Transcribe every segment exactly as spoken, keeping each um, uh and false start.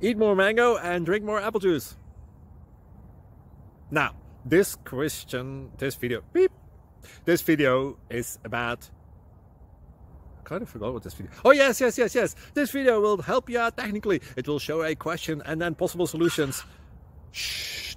Eat more mango and drink more apple juice. Now, this question, this video, beep, this video is about, I kind of forgot what this video, oh yes, yes, yes, yes, this video will help you out technically. It will show a question and then possible solutions. Shh.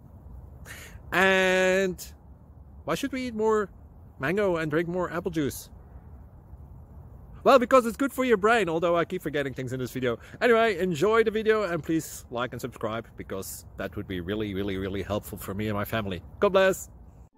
And why should we eat more mango and drink more apple juice? Well, because it's good for your brain, although I keep forgetting things in this video. Anyway, enjoy the video and please like and subscribe, because that would be really, really, really helpful for me and my family. God bless!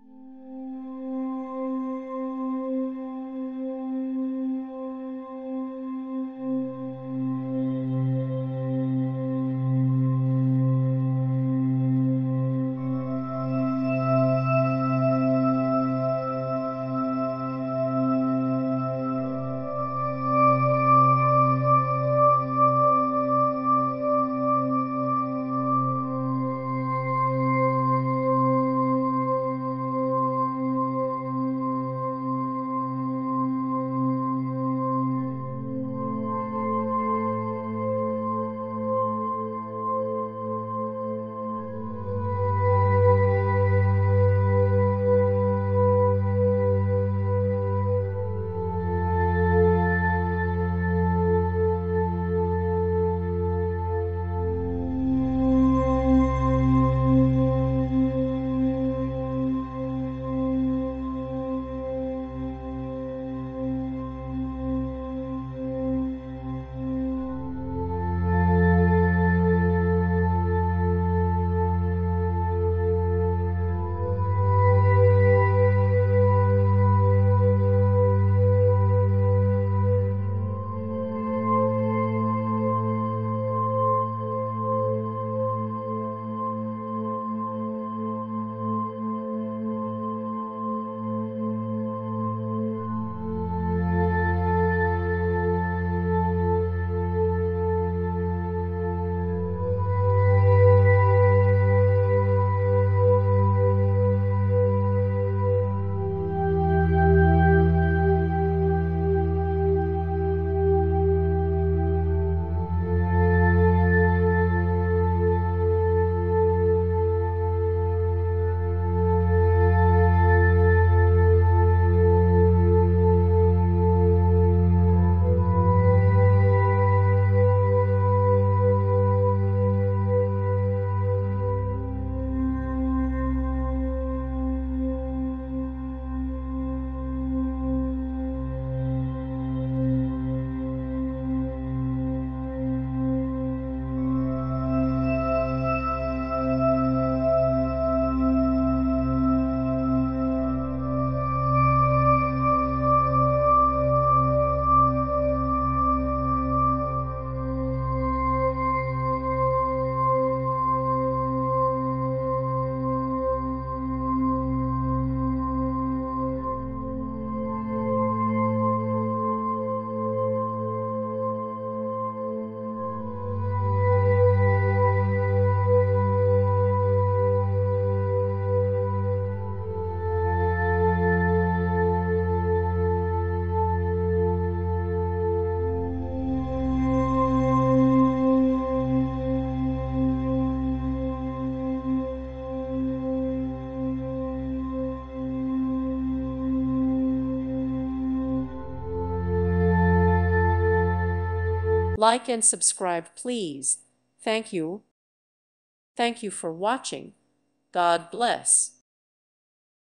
Like and subscribe, please. Thank you. Thank you for watching. God bless.